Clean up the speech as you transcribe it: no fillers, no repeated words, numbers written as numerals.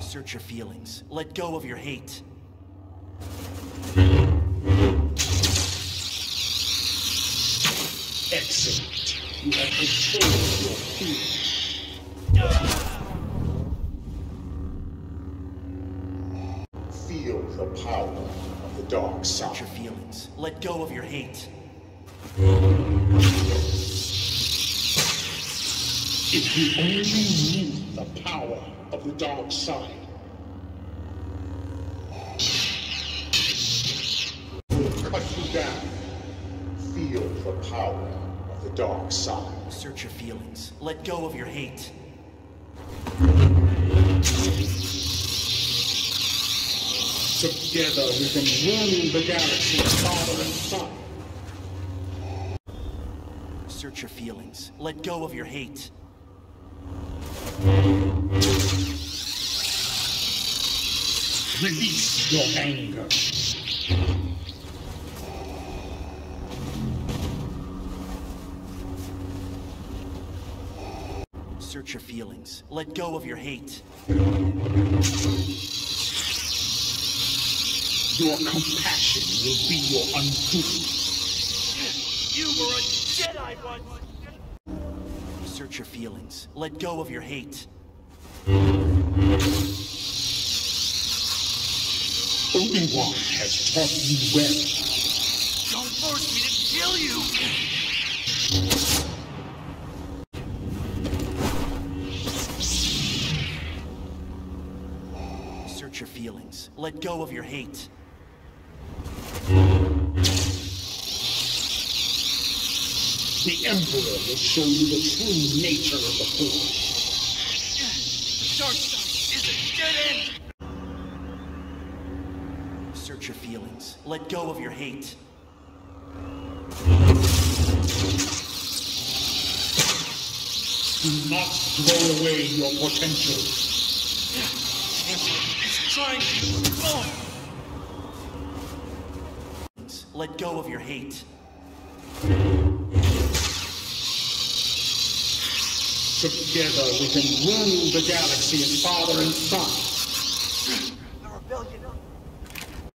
Search your feelings. Let go of your hate. Excellent. You have controlled your feelings. Feel the power of the dark side. Search your feelings. Let go of your hate. If you only knew the power of the dark side, it will cut you down. Feel the power of the dark side. Search your feelings. Let go of your hate. Together we can rule the galaxy, father and son. Search your feelings. Let go of your hate. Release your anger. Search your feelings. Let go of your hate. Your compassion will be your undoing. You were a Jedi once! Search your feelings. Let go of your hate. Obi-Wan has taught you well. Don't force me to kill you! Search your feelings. Let go of your hate. The Emperor will show you the true nature of the Force. The dark side is a dead end! Search your feelings. Let go of your hate. Do not throw away your potential. The Emperor is trying to... Oh. Let go of your hate. Together we can rule the galaxy as father and son. The rebellion